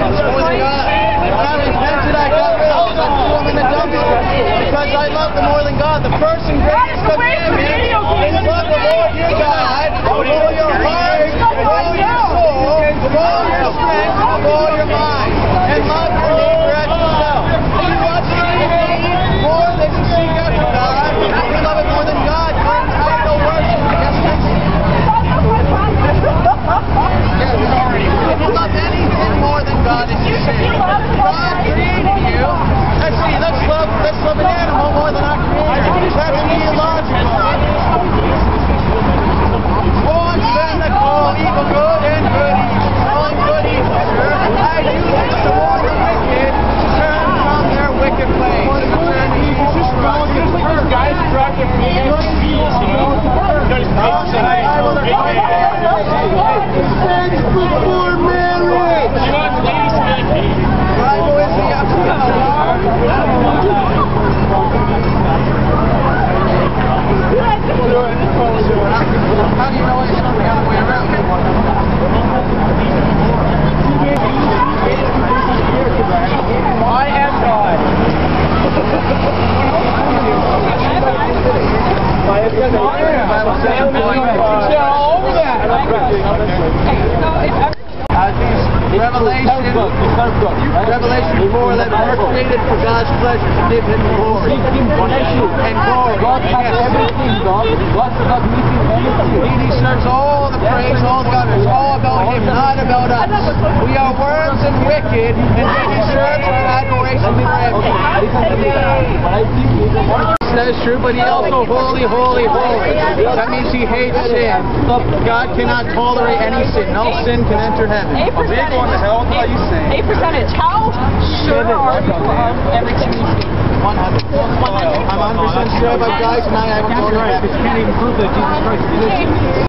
more than God. When I repented, I got rid of them. I threw them in the dumpster because I love them more than God. The first and greatest commandment is love the Lord your God with all your heart, with all your soul, with all your strength, and with all your mind, and love your neighbor as yourself. If you want to seek me more than you seek after God, if you love it more than God, you're entitled to worship. If you love anything more than God, it's a sin. God created you. Let's love an animal more than our Creator. That's theological. One sin that call evil good and good evil. Calling good evil. I do this to warn the wicked to turn from their wicked ways. It's just relative. Guys drive their vehicles, you know. How do you know it's not the other way around? I am God. Revelation 4:11. We're created for God's pleasure to give Him glory and glory. God has everything, God. God is not missing anything. He deserves all the praise, all the honor. It's all about Him, not about us. We are worms and wicked, and He deserves our adoration forever. That is true, but He also holy, holy, holy. That means He hates sin. God cannot tolerate any sin. No sin can enter heaven. A percentage. How sure are you of everything you see? 100. I'm 100% sure about guys, and I haven't told you. You can't even prove that Jesus Christ is